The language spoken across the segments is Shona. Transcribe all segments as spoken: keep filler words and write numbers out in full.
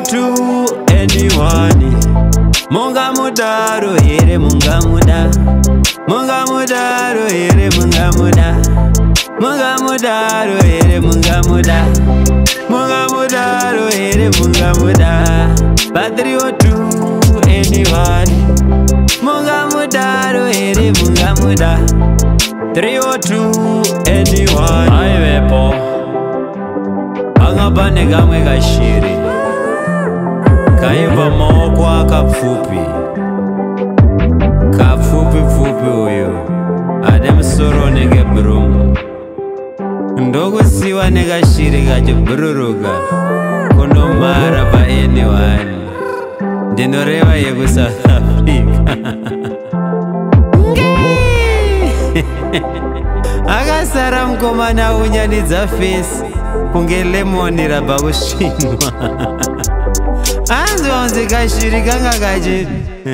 two, anyone. Mungamudaro here, Mungamuda. Mungamudaro here, Mungamuda. Mungamudaro here, Mungamuda. Mungamudaro here, Mungamuda. But three or two, anyone. Mungamudaro here, Mungamuda. Three or two, anyone. I wepo. Angabane gamwe gashiri. Kaiba moko akafupi. Kafupi fupi uyo. Adem soro nege brum. Ndogo siwa nega shiri gaje bruruga. Kono mara ba anyone. Dinorewa yegu South Africa. Aga saram komana unyani za face. Kunge lemoni raba ushinwa. Anzu onze kashiri kanga kajiri.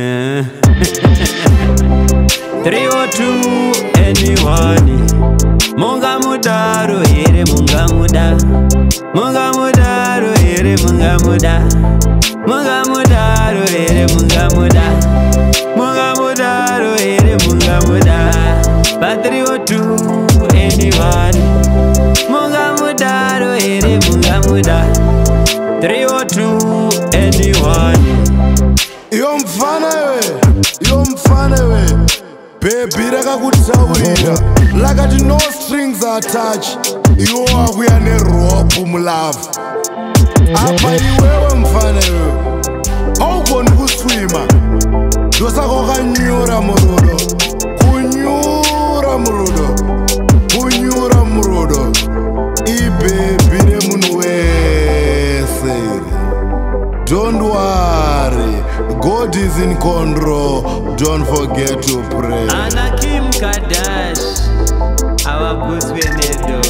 Three or two, anyone. Mungamudaro here, Mungamuda. Mungamudaro here, Mungamuda. Mungamudaro here, Mungamuda. Mungamudaro here, Mungamuda. But three or two, anyone. Mungamudaro here, Mungamuda. Three or two, anyone. Yo mfana we, yo mfana we. Baby raka kutsaurira lakati no strings attached. Yo akuya ne rope mlove. Apa iwewe mfana we. Awukoni kuswima. Dosako kanyura murudo. Kunyura murudo. Kunyura murudo. Ibaby ne munu wese. Don't worry, God is in control. Don't forget to pray. Anna Kim Kadash, our goose Venedo.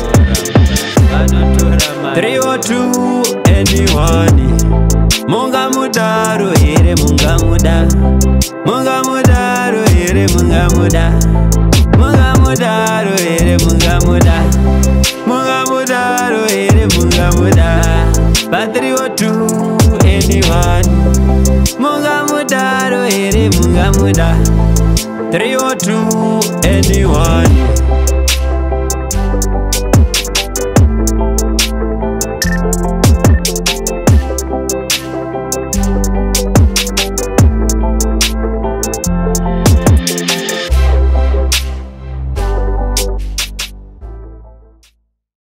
Three or two, anyone. Mungamudaro here, Mungamuda. Mungamudaro here, Mungamuda. Mungamudaro here, Mungamuda. Mungamudaro here, Mungamuda. But three or two, anyone. Mungamudaro here, Mungamuda. Three or two, anyone.